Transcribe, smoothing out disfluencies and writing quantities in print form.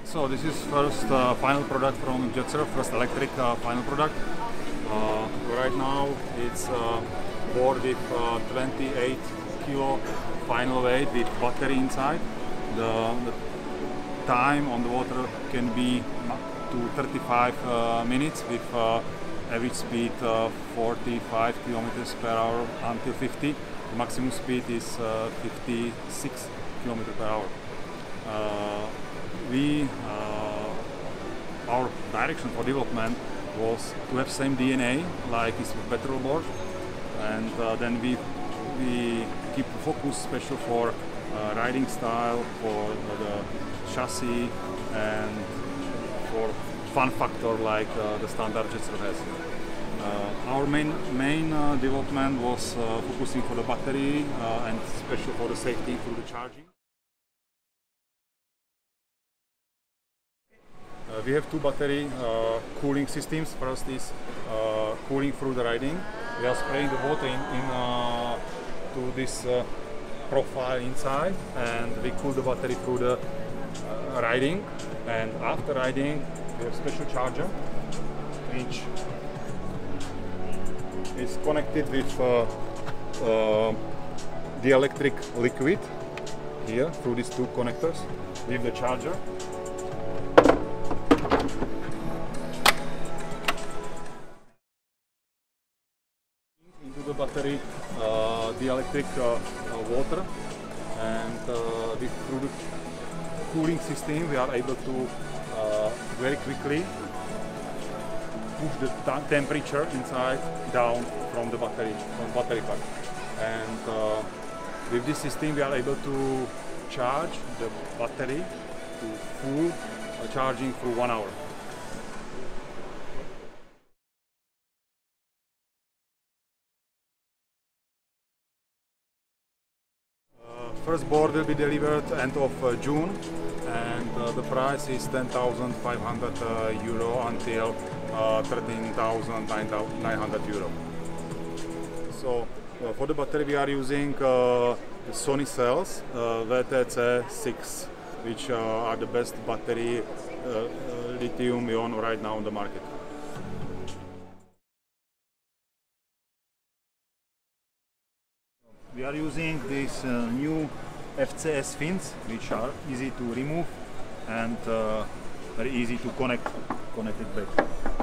So this is first final product from Jetsurf, first electric final product. Right now it's board with 28 kilo final weight with battery inside. The time on the water can be up to 35 minutes with average speed 45 kilometers per hour until 50. The maximum speed is 56 kilometers per hour. Our direction for development was to have same DNA like is with petrol board, and then we keep focus special for riding style, for the chassis, and for fun factor like the standard Jetsurf has. Our main development was focusing for the battery and special for the safety through the charging. We have two battery cooling systems. First is cooling through the riding. We are spraying the water to this profile inside, and we cool the battery through the riding. And after riding, we have special charger, which is connected with the electric liquid here through these two connectors with the charger. Into the battery the electric water, and through the cooling system we are able to very quickly push the temperature inside down from the battery pack, and with this system we are able to charge the battery to full charging through 1 hour. First board will be delivered end of June, and the price is 10,500 euro until 13,900 euro. So for the battery we are using Sony cells VTC6, which are the best battery lithium-ion right now on the market. We are using these new FCS fins, which are easy to remove and very easy to connect it back.